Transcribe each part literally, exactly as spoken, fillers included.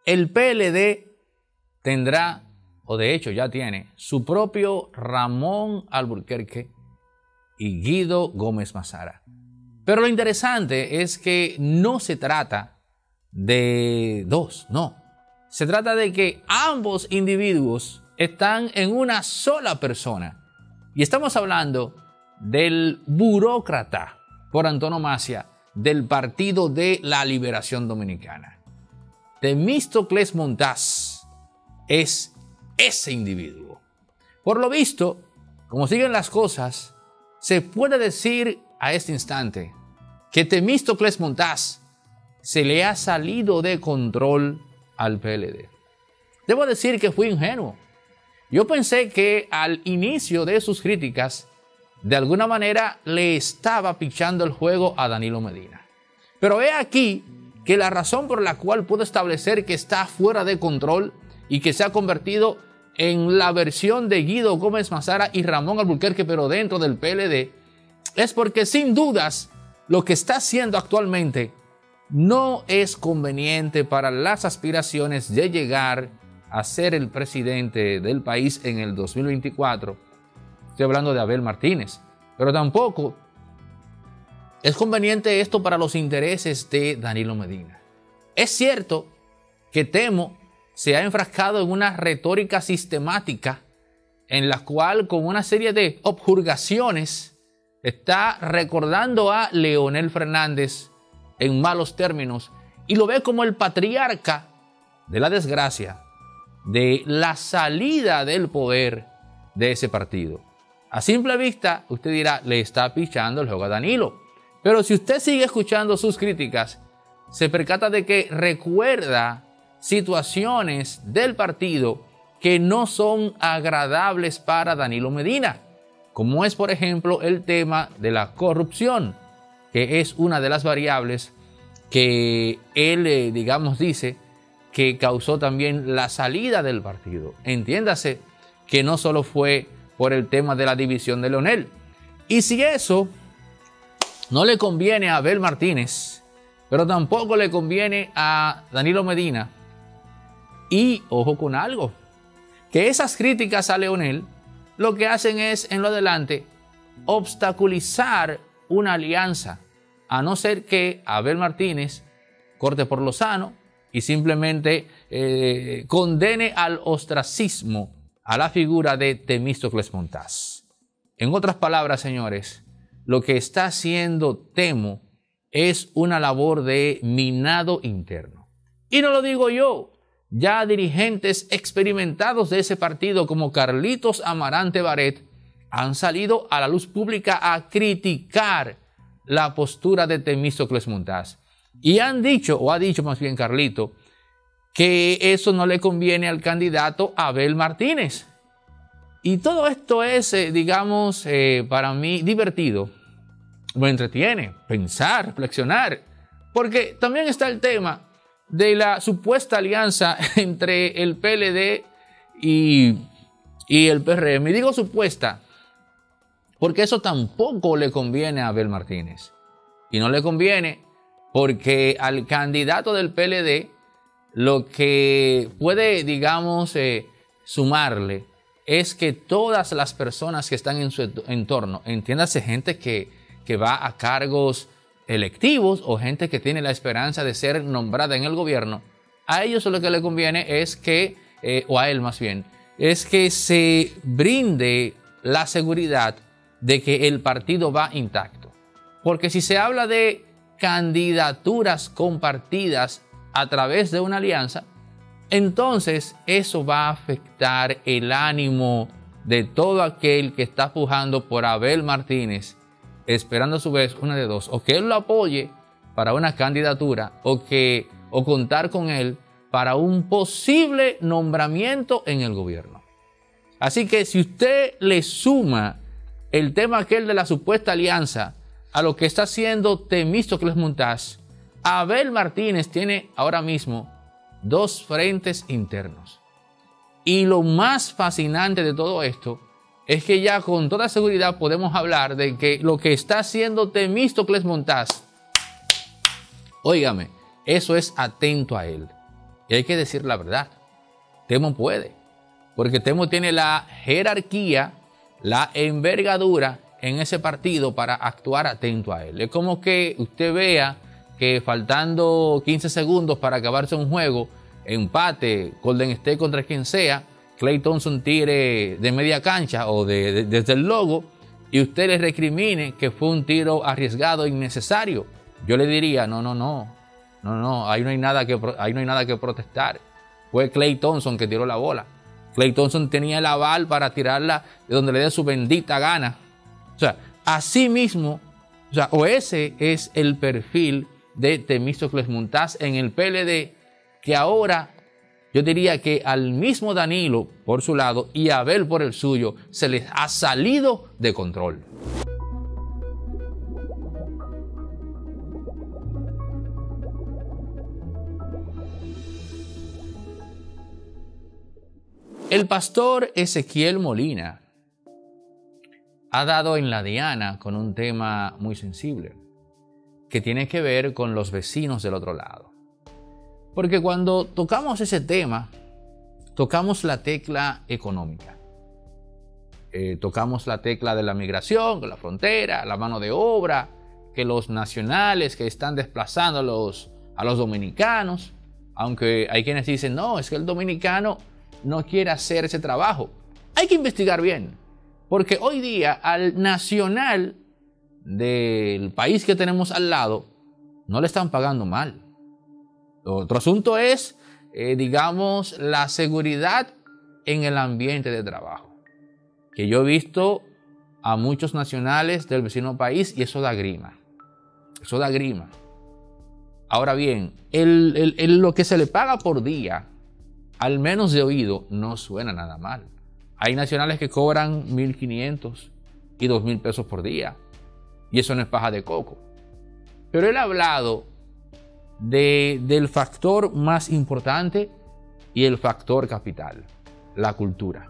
el P L D tendrá, o de hecho ya tiene, su propio Ramón Alburquerque y Guido Gómez Mazara. Pero lo interesante es que no se trata de dos, no. Se trata de que ambos individuos están en una sola persona. Y estamos hablando del burócrata por antonomasia del Partido de la Liberación Dominicana. Temístocles Montaz es ese individuo. Por lo visto, como siguen las cosas, se puede decir a este instante que Temístocles Montaz se le ha salido de control al P L D. Debo decir que fui ingenuo. Yo pensé que al inicio de sus críticas, de alguna manera le estaba pichando el juego a Danilo Medina. Pero he aquí que la razón por la cual puedo establecer que está fuera de control y que se ha convertido en la versión de Guido Gómez Mazara y Ramón Alburquerque, pero dentro del P L D, es porque sin dudas lo que está haciendo actualmente no es conveniente para las aspiraciones de llegar a ser el presidente del país en el dos mil veinticuatro. Estoy hablando de Abel Martínez. Pero tampoco es conveniente esto para los intereses de Danilo Medina. Es cierto que Temo se ha enfrascado en una retórica sistemática en la cual, con una serie de objurgaciones, está recordando a Leonel Fernández en malos términos y lo ve como el patriarca de la desgracia, de la salida del poder de ese partido. A simple vista, usted dirá, le está pichando el juego a Danilo. Pero si usted sigue escuchando sus críticas, se percata de que recuerda situaciones del partido que no son agradables para Danilo Medina, como es, por ejemplo, el tema de la corrupción, que es una de las variables que él, eh, digamos, dice que causó también la salida del partido. Entiéndase que no solo fue por el tema de la división de Leonel. Y si eso no le conviene a Abel Martínez, pero tampoco le conviene a Danilo Medina, y ojo con algo, que esas críticas a Leonel lo que hacen es, en lo adelante, obstaculizar una alianza, a no ser que Abel Martínez corte por lo sano y simplemente eh, condene al ostracismo a la figura de Temístocles Montaz. En otras palabras, señores, lo que está haciendo Temo es una labor de minado interno. Y no lo digo yo, ya dirigentes experimentados de ese partido como Carlitos Amarante Baret han salido a la luz pública a criticar la postura de Temístocles Montaz. Y han dicho, o ha dicho más bien Carlito, que eso no le conviene al candidato Abel Martínez. Y todo esto es, eh, digamos, eh, para mí divertido. Me entretiene pensar, reflexionar. Porque también está el tema de la supuesta alianza entre el P L D y, y el P R M. Y digo supuesta porque eso tampoco le conviene a Abel Martínez. Y no le conviene porque al candidato del P L D lo que puede, digamos, eh, sumarle es que todas las personas que están en su entorno, entiéndase gente que, que va a cargos electivos o gente que tiene la esperanza de ser nombrada en el gobierno, a ellos lo que le conviene es que, eh, o a él más bien, es que se brinde la seguridad de que el partido va intacto. Porque si se habla de candidaturas compartidas a través de una alianza, entonces eso va a afectar el ánimo de todo aquel que está pujando por Abel Martínez, esperando a su vez una de dos, o que él lo apoye para una candidatura o, que, o contar con él para un posible nombramiento en el gobierno. Así que si usted le suma el tema aquel de la supuesta alianza a lo que está haciendo Temístocles Montaz, Abel Martínez tiene ahora mismo dos frentes internos. Y lo más fascinante de todo esto es que ya con toda seguridad podemos hablar de que lo que está haciendo Temístocles Montaz, óigame, eso es atento a él. Y hay que decir la verdad. Temo puede. Porque Temo tiene la jerarquía, la envergadura en ese partido para actuar atento a él. Es como que usted vea que faltando quince segundos para acabarse un juego, empate, Golden State contra quien sea, Klay Thompson tire de media cancha o de, de, desde el logo y usted le recrimine que fue un tiro arriesgado, innecesario. Yo le diría, no, no, no, no, no, ahí no hay nada que, ahí no hay nada que protestar. Fue Klay Thompson que tiró la bola. Klay Thompson tenía el aval para tirarla de donde le dé su bendita gana. O sea, así mismo, o sea, o ese es el perfil de Temístocles Montaz en el P L D, que ahora yo diría que al mismo Danilo por su lado y a Abel por el suyo se les ha salido de control. El pastor Ezequiel Molina ha dado en la diana con un tema muy sensible, que tiene que ver con los vecinos del otro lado. Porque cuando tocamos ese tema, tocamos la tecla económica. Eh, tocamos la tecla de la migración, la frontera, la mano de obra, que los nacionales que están desplazando a los, a los dominicanos, aunque hay quienes dicen, no, es que el dominicano no quiere hacer ese trabajo. Hay que investigar bien, porque hoy día al nacional del país que tenemos al lado no le están pagando mal. Otro asunto es, eh, digamos, la seguridad en el ambiente de trabajo, que yo he visto a muchos nacionales del vecino país y eso da grima. Eso da grima. Ahora bien, el, el, el, lo que se le paga por día, al menos de oído, no suena nada mal. Hay nacionales que cobran mil quinientos y dos mil pesos por día. Y eso no es paja de coco. Pero él ha hablado de, del factor más importante y el factor capital, la cultura.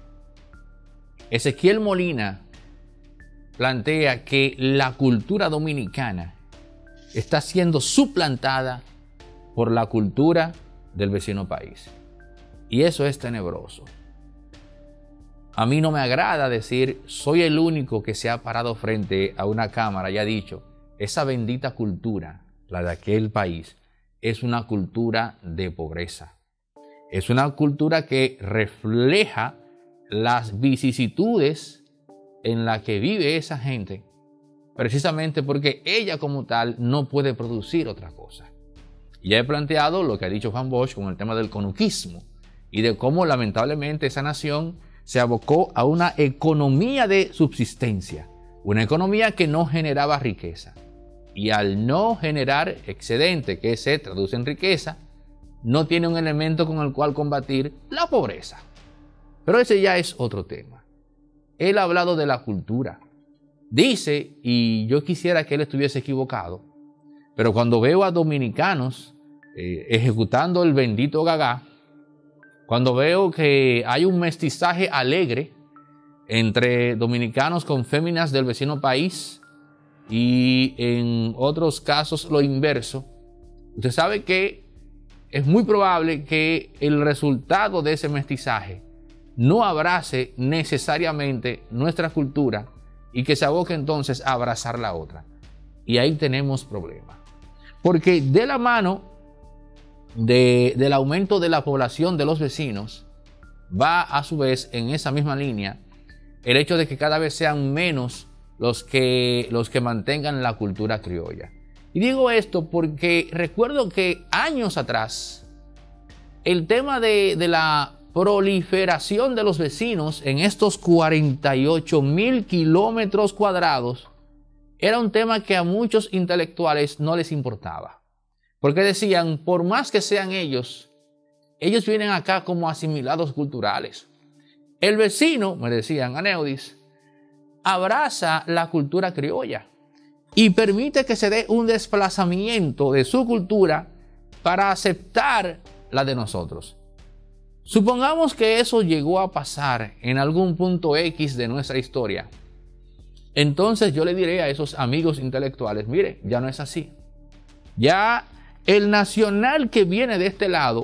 Ezequiel Molina plantea que la cultura dominicana está siendo suplantada por la cultura del vecino país. Y eso es tenebroso. A mí no me agrada decir, soy el único que se ha parado frente a una cámara y ha dicho, esa bendita cultura, la de aquel país, es una cultura de pobreza. Es una cultura que refleja las vicisitudes en las que vive esa gente, precisamente porque ella como tal no puede producir otra cosa. Ya he planteado lo que ha dicho Juan Bosch con el tema del conuquismo y de cómo lamentablemente esa nación se abocó a una economía de subsistencia, una economía que no generaba riqueza. Y al no generar excedente que se traduce en riqueza, no tiene un elemento con el cual combatir la pobreza. Pero ese ya es otro tema. Él ha hablado de la cultura. Dice, y yo quisiera que él estuviese equivocado, pero cuando veo a dominicanos eh, ejecutando el bendito gagá, cuando veo que hay un mestizaje alegre entre dominicanos con féminas del vecino país y en otros casos lo inverso, usted sabe que es muy probable que el resultado de ese mestizaje no abrace necesariamente nuestra cultura y que se aboque entonces a abrazar la otra. Y ahí tenemos problemas. Porque de la mano de, del aumento de la población de los vecinos, va a su vez en esa misma línea el hecho de que cada vez sean menos los que, los que mantengan la cultura criolla. Y digo esto porque recuerdo que años atrás el tema de, de la proliferación de los vecinos en estos cuarenta y ocho mil kilómetros cuadrados era un tema que a muchos intelectuales no les importaba. Porque decían, por más que sean ellos, ellos vienen acá como asimilados culturales. El vecino, me decían Aneudis, abraza la cultura criolla y permite que se dé un desplazamiento de su cultura para aceptar la de nosotros. Supongamos que eso llegó a pasar en algún punto X de nuestra historia. Entonces yo le diré a esos amigos intelectuales, mire, ya no es así. Ya el nacional que viene de este lado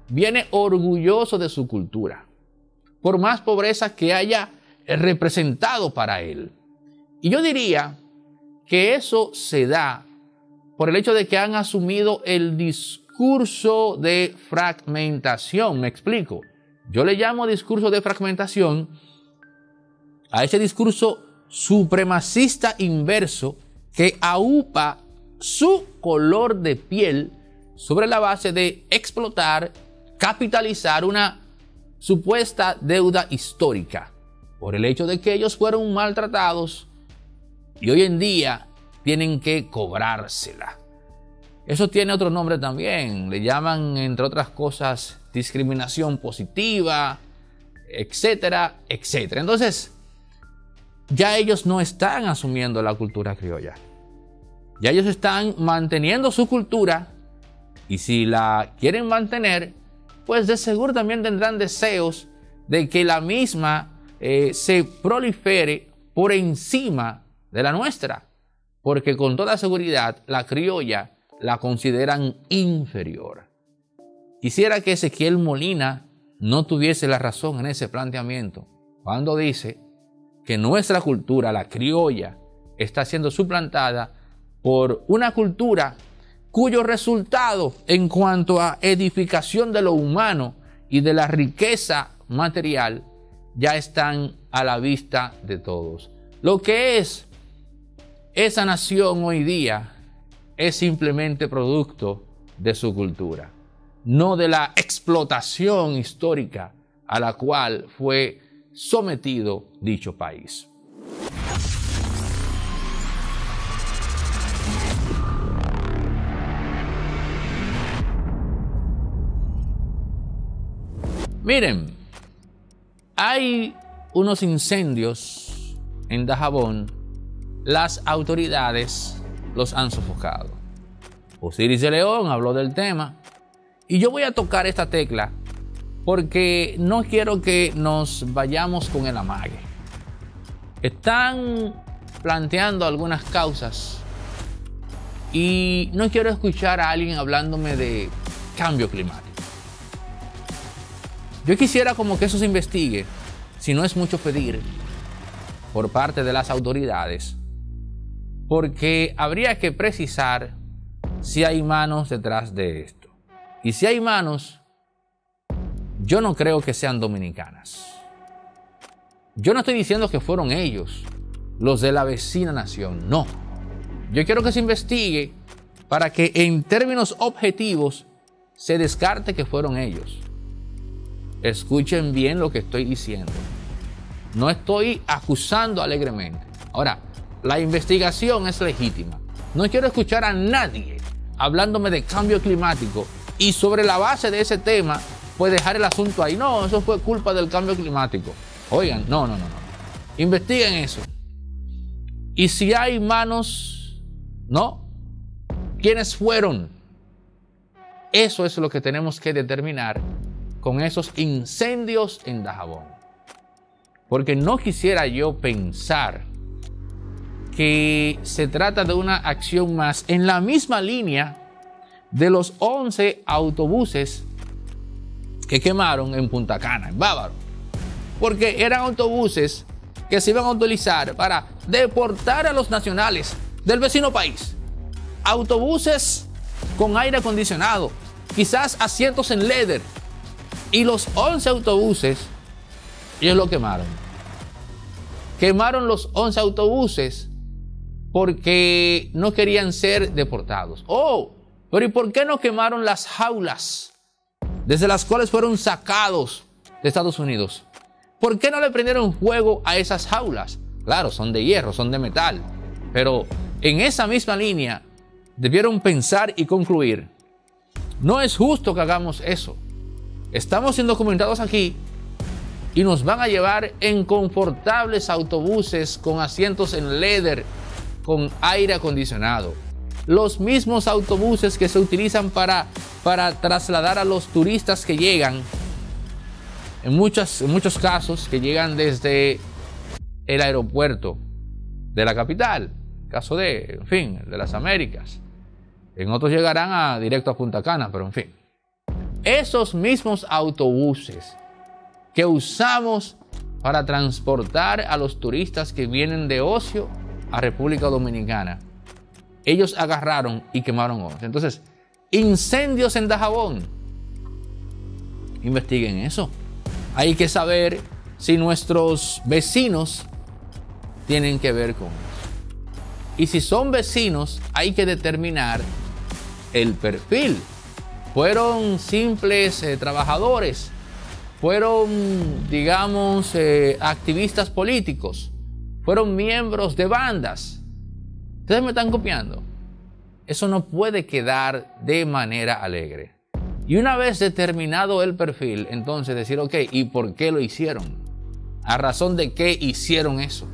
viene orgulloso de su cultura, por más pobreza que haya representado para él. Y yo diría que eso se da por el hecho de que han asumido el discurso de fragmentación. Me explico. Yo le llamo discurso de fragmentación a ese discurso supremacista inverso que aupa su color de piel sobre la base de explotar, capitalizar una supuesta deuda histórica por el hecho de que ellos fueron maltratados y hoy en día tienen que cobrársela. Eso tiene otro nombre también, le llaman, entre otras cosas, discriminación positiva, etcétera, etcétera. Entonces, ya ellos no están asumiendo la cultura criolla. Ya ellos están manteniendo su cultura y si la quieren mantener, pues de seguro también tendrán deseos de que la misma eh, se prolifere por encima de la nuestra, porque con toda seguridad la criolla la consideran inferior. Quisiera que Ezequiel Molina no tuviese la razón en ese planteamiento cuando dice que nuestra cultura, la criolla, está siendo suplantada por una cultura cuyo resultado en cuanto a edificación de lo humano y de la riqueza material ya están a la vista de todos. Lo que es esa nación hoy día es simplemente producto de su cultura, no de la explotación histórica a la cual fue sometido dicho país. Miren, hay unos incendios en Dajabón, las autoridades los han sofocado. Osiris de León habló del tema y yo voy a tocar esta tecla porque no quiero que nos vayamos con el amague. Están planteando algunas causas y no quiero escuchar a alguien hablándome de cambio climático. Yo quisiera como que eso se investigue, si no es mucho pedir, por parte de las autoridades, porque habría que precisar si hay manos detrás de esto. Y si hay manos, yo no creo que sean dominicanas. Yo no estoy diciendo que fueron ellos, los de la vecina nación, no. Yo quiero que se investigue para que en términos objetivos se descarte que fueron ellos. Escuchen bien lo que estoy diciendo. No estoy acusando alegremente. Ahora, la investigación es legítima. No quiero escuchar a nadie hablándome de cambio climático y sobre la base de ese tema, pues dejar el asunto ahí. No, eso fue culpa del cambio climático. Oigan, no, no, no, no. Investiguen eso. Y si hay manos, ¿no? ¿Quiénes fueron? Eso es lo que tenemos que determinar con esos incendios en Dajabón. Porque no quisiera yo pensar que se trata de una acción más en la misma línea de los once autobuses que quemaron en Punta Cana, en Bávaro. Porque eran autobuses que se iban a utilizar para deportar a los nacionales del vecino país. Autobuses con aire acondicionado, quizás asientos en leather. Y los once autobuses, ellos lo quemaron. Quemaron los once autobuses porque no querían ser deportados. Oh, pero ¿y por qué no quemaron las jaulas desde las cuales fueron sacados de Estados Unidos? ¿Por qué no le prendieron fuego a esas jaulas? Claro, son de hierro, son de metal. Pero en esa misma línea debieron pensar y concluir. No es justo que hagamos eso. Estamos siendo documentados aquí y nos van a llevar en confortables autobuses con asientos en leather, con aire acondicionado. Los mismos autobuses que se utilizan para, para trasladar a los turistas que llegan, en, muchas, en muchos casos, que llegan desde el aeropuerto de la capital, caso de, en fin, de las Américas. En otros llegarán a, directo a Punta Cana, pero en fin. esos mismos autobuses que usamos para transportar a los turistas que vienen de ocio a República Dominicana, ellos agarraron y quemaron once. Entonces, incendios en Dajabón. Investiguen eso. Hay que saber si nuestros vecinos tienen que ver con eso. Y si son vecinos, hay que determinar el perfil. ¿Fueron simples eh, trabajadores? ¿Fueron, digamos, eh, activistas políticos? ¿Fueron miembros de bandas? ¿Ustedes me están copiando? Eso no puede quedar de manera alegre. Y una vez determinado el perfil, entonces decir, ok, ¿y por qué lo hicieron? ¿A razón de qué hicieron eso?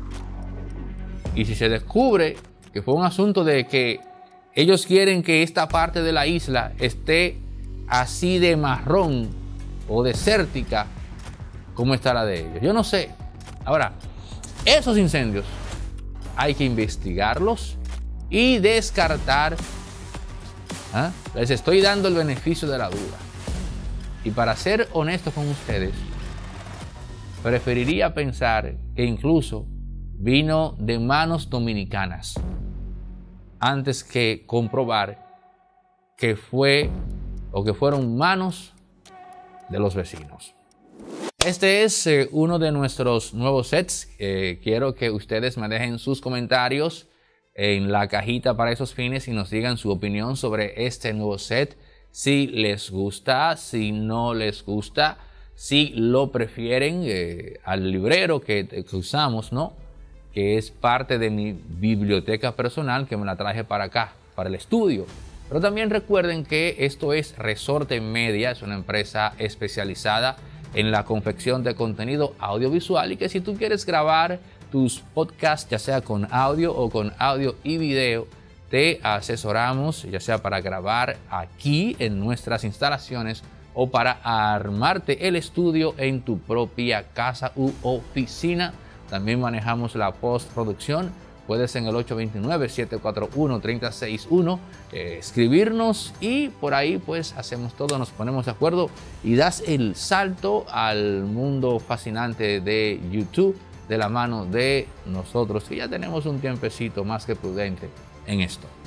Y si se descubre que fue un asunto de que ellos quieren que esta parte de la isla esté así de marrón o desértica como está la de ellos, yo no sé. Ahora, esos incendios hay que investigarlos y descartar. ¿Ah? Les estoy dando el beneficio de la duda. Y para ser honesto con ustedes, preferiría pensar que incluso vino de manos dominicanas antes que comprobar que fue o que fueron manos de los vecinos. Este es eh, uno de nuestros nuevos sets. Eh, quiero que ustedes me dejen sus comentarios en la cajita para esos fines y nos digan su opinión sobre este nuevo set. Si les gusta, si no les gusta, si lo prefieren eh, al librero que, que usamos, ¿no? Que es parte de mi biblioteca personal que me la traje para acá, para el estudio. Pero también recuerden que esto es Resorte Media, es una empresa especializada en la confección de contenido audiovisual y que si tú quieres grabar tus podcasts, ya sea con audio o con audio y video, te asesoramos, ya sea para grabar aquí en nuestras instalaciones o para armarte el estudio en tu propia casa u oficina. También manejamos la postproducción. Puedes en el ocho dos nueve, siete cuatro uno, tres cero seis uno eh, escribirnos y por ahí pues hacemos todo, nos ponemos de acuerdo y das el salto al mundo fascinante de YouTube de la mano de nosotros, que ya tenemos un tiempecito más que prudente en esto.